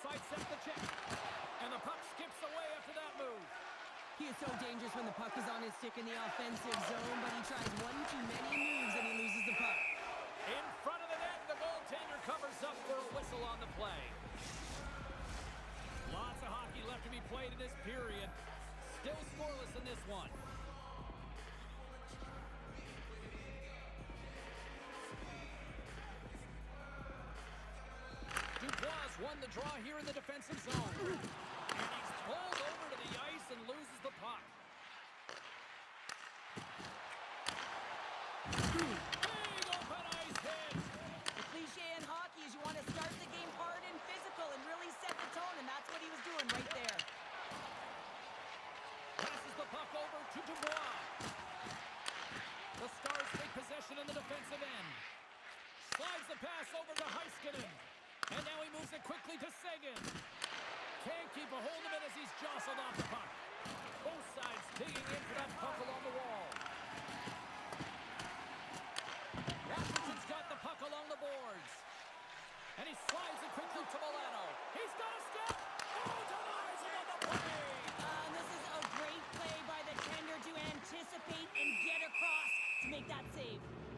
might set the check. And the puck skips away after that move. He is so dangerous when the puck is on his stick in the offensive zone, but he tries one too many moves and he loses the puck. In front of the net, the goaltender covers up for a whistle on the play. Lots of hockey left to be played in this period. Still scoreless in this one. Dubois won the draw here in the defensive zone. And he's pulled over to the ice and loses the puck. Big open ice hit. The cliche in hockey is you want to start the game hard and physical and really set the tone, and that's what he was doing right there. Passes the puck over to Dubois. The Stars take possession in the defensive end. Slides the pass over to Heiskanen. And now he moves it quickly to Seguin. Can't keep a hold of it as he's jostled off the puck. Both sides digging in for that puck along the wall. Washington's got the puck along the boards. And he slides it quickly to Milano. He's got a step. Oh, denies him on the play. This is a great play by the tender to anticipate and get across to make that save.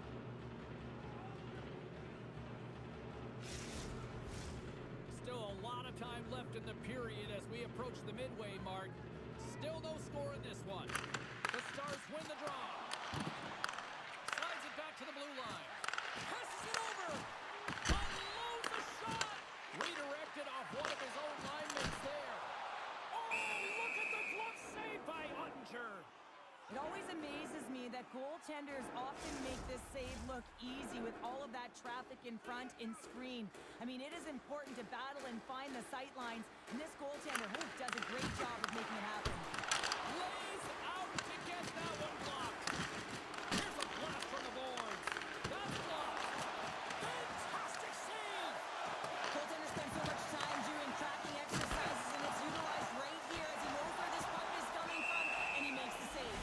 Still a lot of time left in the period as we approach the midway mark. Still no score in this one. The Stars win the draw. Slides it back to the blue line. Passes it over. Unloads the shot. Redirected off one of his own linemen there. Oh, look at the glove save by Ottinger. It always amazes me that goaltenders often make this save look easy with all of that traffic in front and screen. I mean, it is important to battle and find the sight lines, and this goaltender does a great job of making it happen. Lays out to get that one blocked. Here's a blast from the boards. That's blocked. Fantastic save. Goaltender spends so much time doing tracking exercises, and it's utilized right here as he knows where this puck is coming from, and he makes the save.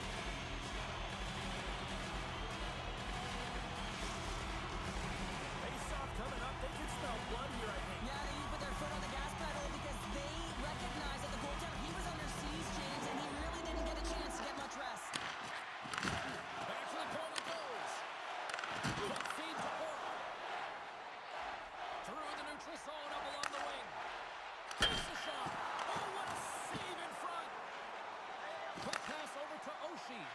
Coming up, they can smell blood here, I think. Yeah, they put their foot on the gas pedal because they recognize that the goaltender, he was under siege, James, and he really didn't get a chance to get much rest. Back to the point it goes. Puck feed to Bork. Through the neutral zone, up along the wing. Takes the shot. Oh, what a save in front. Quick pass over to Oshie.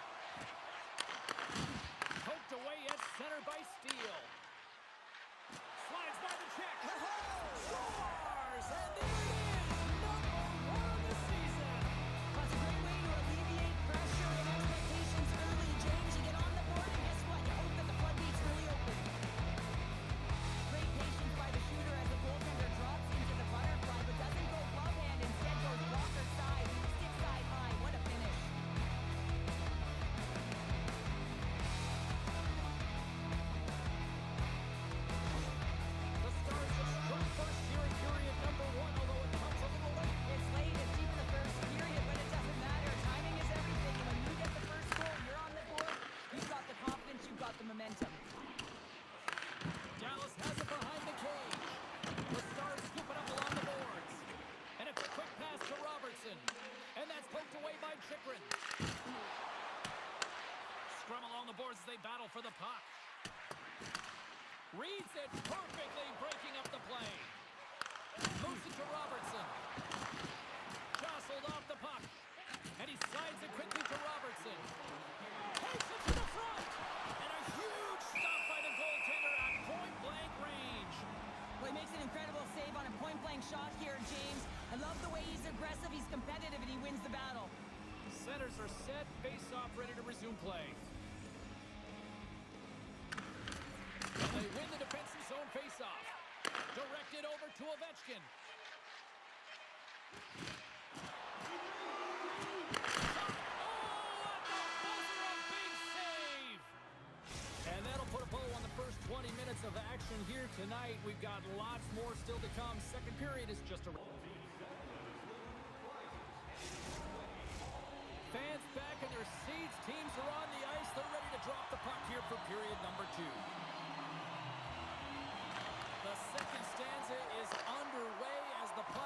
Poked away at center by Steele. Slides by the check. Scores! And there it is! #1 of the season. That's a great way to alleviate pressure and expectations early, James. You get on the board, and guess what? You hope that the floodgates really open. Great patience by the shooter as the goaltender drops into the butterfly, but doesn't go glove hand. Instead goes blocker side, stick side high. What a finish. First here in period #1, although it comes a little late. It's late, it's deep in the first period, but it doesn't matter. Timing is everything. When you get the first goal, you're on the board. You've got the confidence, you've got the momentum. Dallas has it behind the cage. The Stars scoop it up along the boards. And it's a quick pass to Robertson. And that's poked away by Chychrun. Scrum along the boards as they battle for the puck. Reads it perfectly, breaking up the play. Moves it to Robertson. Jostled off the puck. And he slides it quickly to Robertson. Takes it to the front. And a huge stop by the goaltender at point-blank range. Well, he makes an incredible save on a point-blank shot here, James. I love the way he's aggressive, he's competitive, and he wins the battle. Centers are set, face-off, ready to resume play. They win the defensive zone face-off. Directed over to Ovechkin. Oh, at the buzzer, a big save! And that'll put a bow on the first 20 minutes of action here tonight. We've got lots more still to come. Second period is just around. Fans back in their seats. Teams are on the ice. They're ready to drop the puck here for period #2. The second stanza is underway as the puck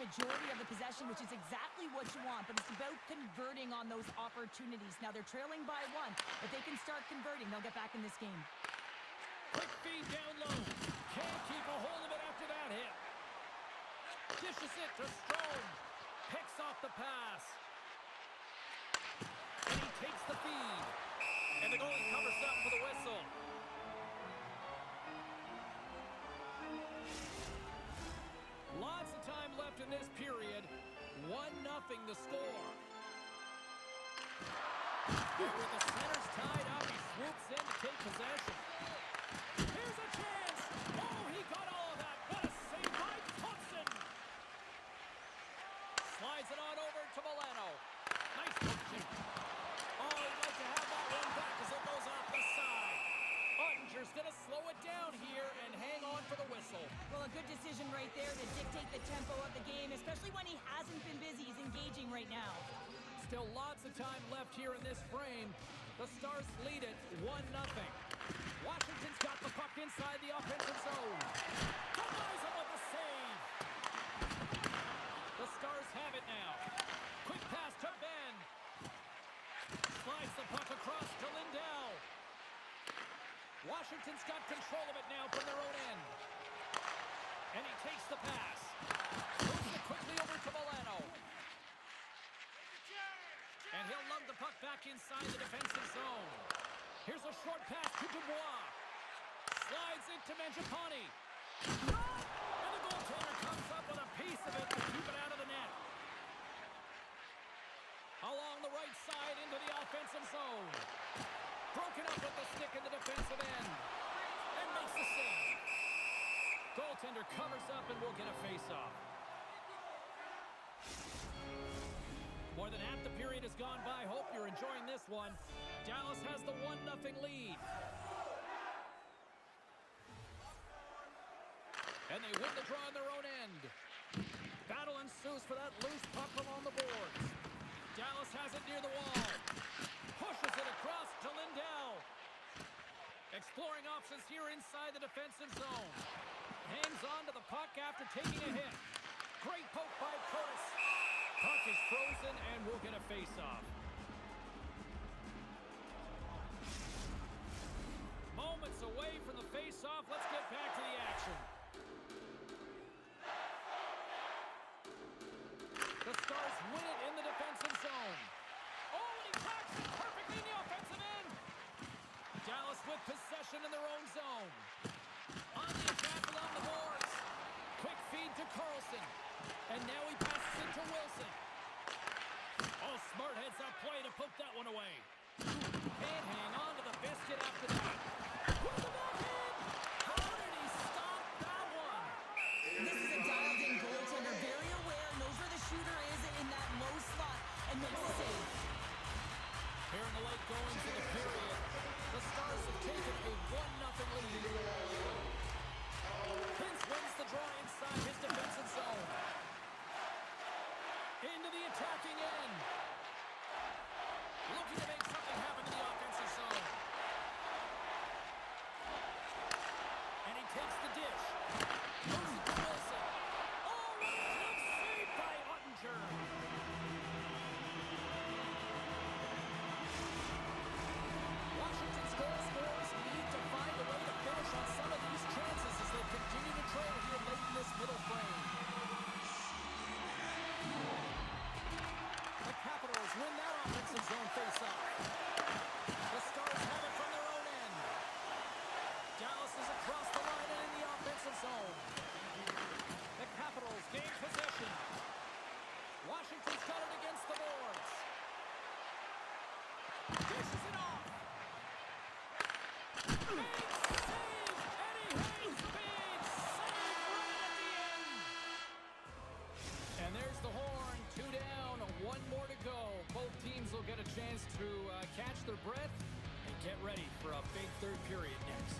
majority of the possession, which is exactly what you want, but it's about converting on those opportunities. Now they're trailing by 1. If they can start converting, they'll get back in this game. Quick feed down low. Can't keep a hold of it after that hit. Dishes it to Strome. Picks off the pass. And he takes the feed. And the goalie covers up for the whistle. Lots of time left in this period. 1-0 the score. And with the centers tied up, he swoops in to take possession. Here's a chance. Oh, he got all of that. What a save by Thompson. Slides it on over to Milano. Nice punching. Oh, he'd like to have that one back as it goes off the side. Ottinger's going to slow it down here and hang on for the whistle. Well, a good decision right there to dictate the tempo of the game, especially when he hasn't been busy. He's engaging right now. Still lots of time left here in this frame. The Stars lead it 1-0. Washington's got the puck inside the offensive zone. Denies him with the save. The Stars have it now. Quick pass to Ben. Slides the puck across to Lindell. Washington's got control of it now from their own end. And he takes the pass. Moves it quickly over to Milano. And he'll lug the puck back inside the defensive zone. Here's a short pass to Dubois. Slides into Mangiapane. And the goaltender comes up with a piece of it to keep it out of the net. Along the right side into the offensive zone. Broken up with the stick in the defensive end. And makes the save. Goaltender covers up and will get a face-off. More than half the period has gone by. Hope you're enjoying this one. Dallas has the 1-0 lead. And they win the draw on their own end. Battle ensues for that loose puck along the boards. Dallas has it near the wall. Pushes it across to Lindell. Exploring options here inside the defensive zone. Hangs on to the puck after taking a hit. Great poke by Curtis. Puck is frozen and we'll get a face-off. Moments away from the face-off. Let's get back to the action. The Stars win it in the defensive zone. Oh, and he cracks it perfectly in the offensive end. Dallas with possession in their own zone. On the attack along the boards. Quick feed to Carlson. And now he passes it to Wilson. Oh, smart heads-up play to poke that one away. Can't hang on to the biscuit after that. With the backhand! How did he stop that one? This is a dialed-in goaltender, very aware, knows where the shooter is in that low slot, and makes the save. Here in the late going to the period, the Stars have taken a 1-0 lead. Vince wins the draw inside his defensive zone. Into the attacking end. Looking to make something happen in the offensive zone. And he takes the dish. Moves it to Wilson. Oh, what a club save by Ottinger. Washington scores need to find a way to finish on some of these chances as they continue to trail here late in this middle frame. The Capitals win that offensive zone face-off. The Stars have it from their own end. Dallas is across the line and in the offensive zone. The Capitals gain possession. Washington's got it against the boards. Dishes it off. Big save! Eddie Hayes, big save right at the end. And there's the horn. 2 down, 1 more to go. Both teams will get a chance to catch their breath and get ready for a big third period next.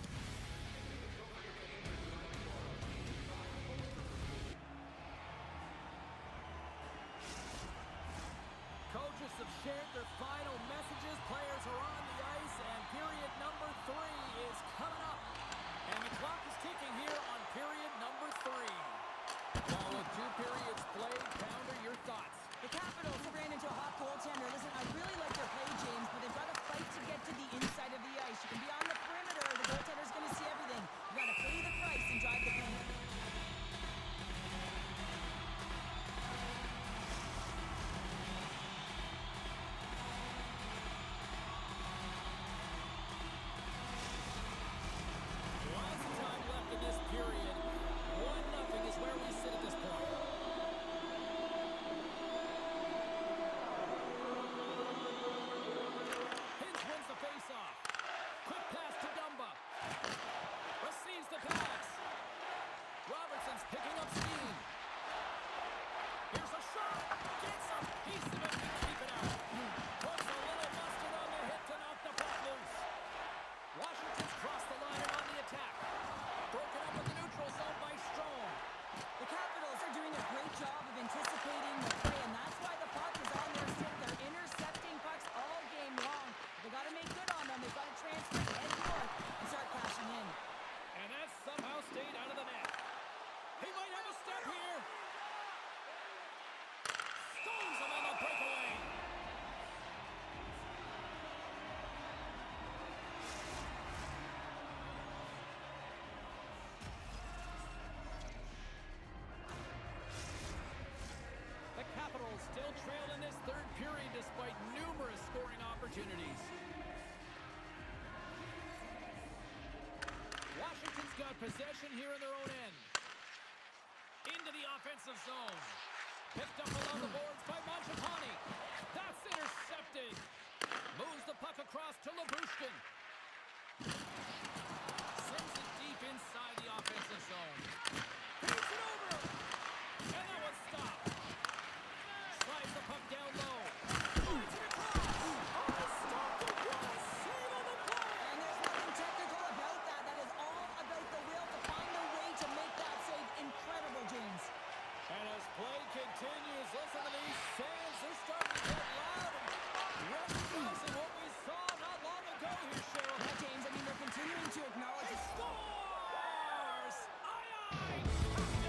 Coaches have shared their final messages. Players are on the ice, and period number 3 is coming up. And the clock is ticking here on period number 3. Well, with 2 periods played, opportunities. Washington's got possession here in their own end. Into the offensive zone. Picked up along the boards by Mangiapane. That's intercepted. Moves the puck across to Labushkin. Sends it deep inside the offensive zone. Takes it over. And that one's stopped. Slides the puck down low. Finds it across. Oh, stopped the wall. Save on the play. And there's nothing technical about that. That is all about the will to find a way to make that save. Incredible, James. And as play continues, listen to these fans. They're starting to get loud and recognizing what we saw not long ago here, Cheryl. Yeah, James, I mean, they're continuing to acknowledge He it. scores! Aye, aye!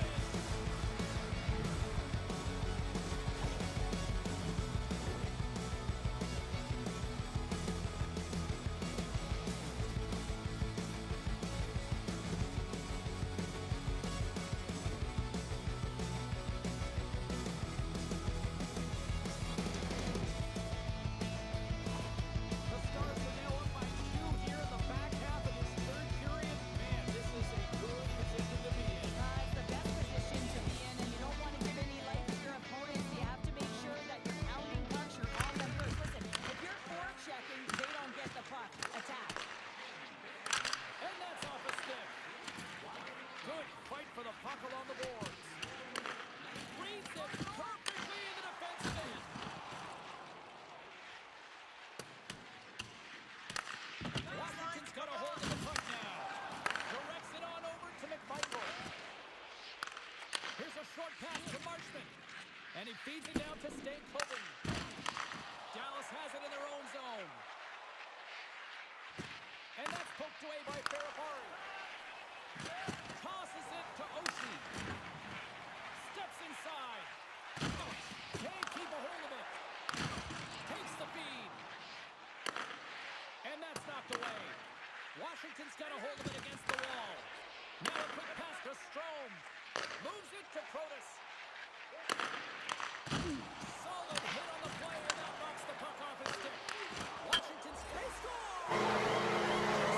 The Stars are now up by 2 here in the back half of this third period. Man, this is a good position to be in. It's the best position to be in, and you don't want to give any life to your opponents. You have to make sure that you're pounding pucks, you're on them first. Listen, if you're forechecking, they don't get the puck. Attack. And that's off a stick. Good fight for the puck along the boards. Reads it perfectly in the defensive end. Washington's got a hold of the puck now. Directs it on over to McMichael. Here's a short pass to Marchman. And he feeds it down to Stankoven. Dallas has it in their own zone. And that's poked away by Ferrapari. Tosses it to Oshie. Steps inside. Can't keep a hold of it. Takes the feed. And that's knocked away. Washington's got a hold of it against the wall. Now a quick pass to Strome. Moves it to Protas. Solid hit on the play, and that knocks the puck off his stick. Washington's they score!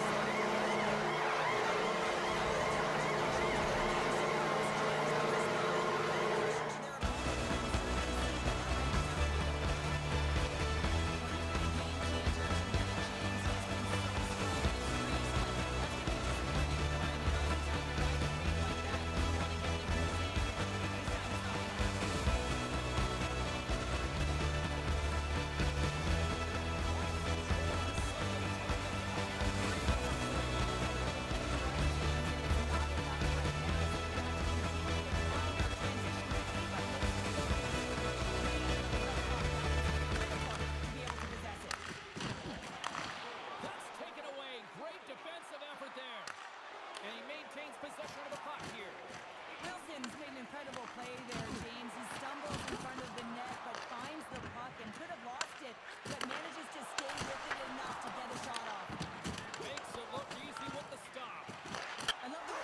That's taken away. Great defensive effort there. And he maintains possession of the puck here. Wilson's made an incredible play there, James. He stumbles in front of the net, but finds the puck and could have lost it, but manages to stay with it enough to get a shot off. Makes it look easy with the stop. I love the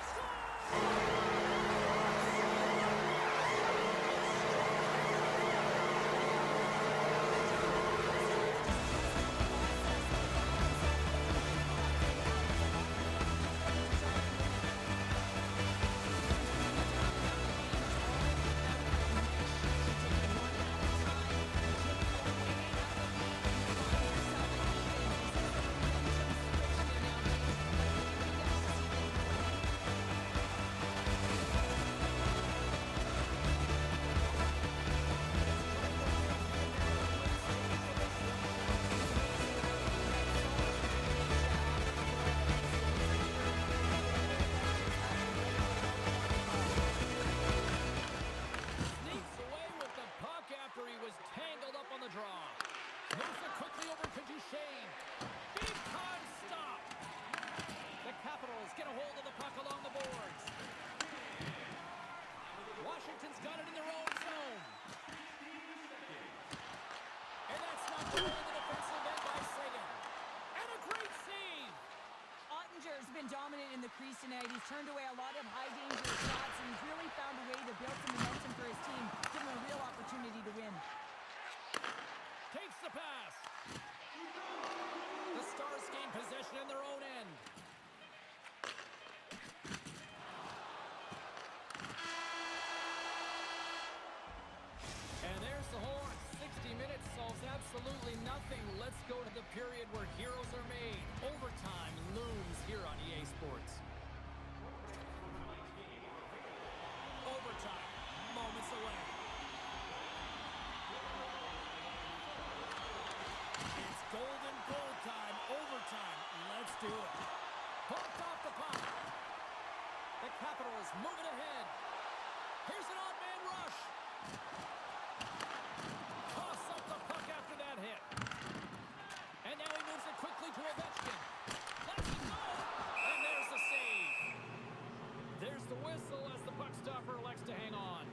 Sneaks away with the puck after he was tangled up on the draw. Moves it quickly over to Duchesne. Big time stop. The Capitals get a hold of the puck along the boards. Washington's got it in their own zone. And that's knocked away in the defensive end by Sagan. And a great save. Ottinger's been dominant in the crease tonight. He's turned away a lot of high-danger shots, and he's really found a way to build some momentum for his team, give him a real opportunity to win. Takes the pass. Absolutely nothing. Let's go to the period where heroes are made. Overtime looms here on EA Sports. Overtime, moments away. It's golden goal time, overtime. Let's do it. Bumped off the puck. The Capitals moving ahead. Here's an odd man rush. Toss up the puck after that hit. And now he moves it quickly to Ovechkin. Let's go! And there's the save. There's the whistle as the puck stopper elects to hang on.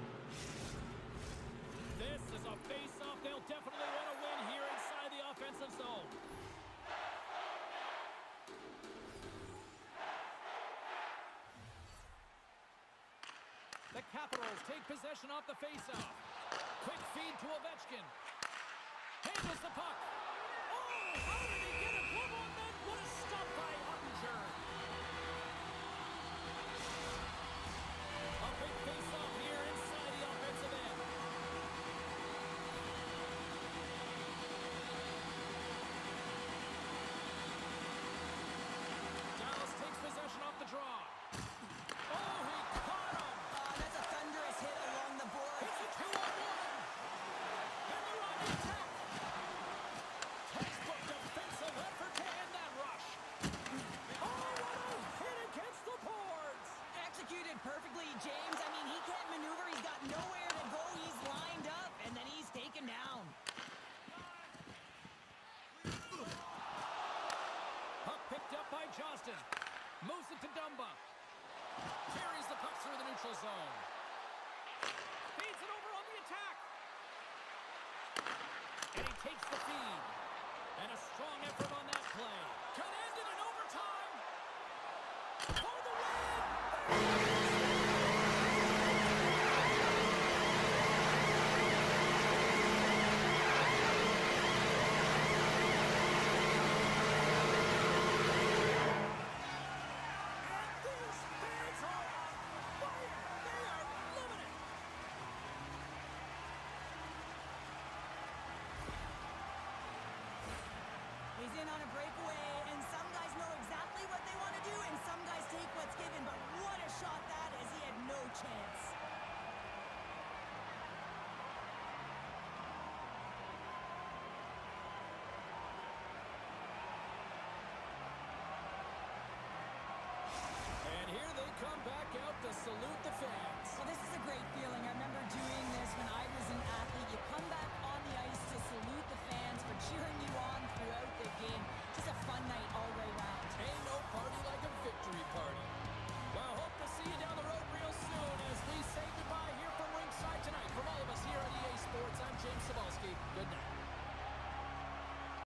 This is a face-off they'll definitely want to win here inside the offensive zone. The Capitals take possession off the face-off. Quick feed to Ovechkin. Handles the puck. Oh, how did he get it? One on net. What a stop by Ottinger. A big face-off here inside the offensive end. Dallas takes possession off the draw. Oh, he caught him. That's a thunderous hit along the board. It's a 2-on-1. And they're on the attack. Textbook defensive effort to end that rush. Oh, what a hit against the boards. Executed perfectly, James. I mean, he can't maneuver. He's got nowhere to go. He's lined up, and then he's taken down. Puck picked up by Johnston. Moves it to Dumba. Carries the puck through the neutral zone. Feeds it over on the attack. And he takes the feed. And a strong effort on that play. Could end it in overtime. For the win! And these fans are on fire. They are loving it. He's in on a breakaway, and some guys know exactly what they want to do, and some guys take what's given. But what a shot that is. He had no chance. And here they come back out to salute the fans. Well, this is a great feeling. I remember doing this when I was an athlete. You come back on the ice to salute the fans for cheering you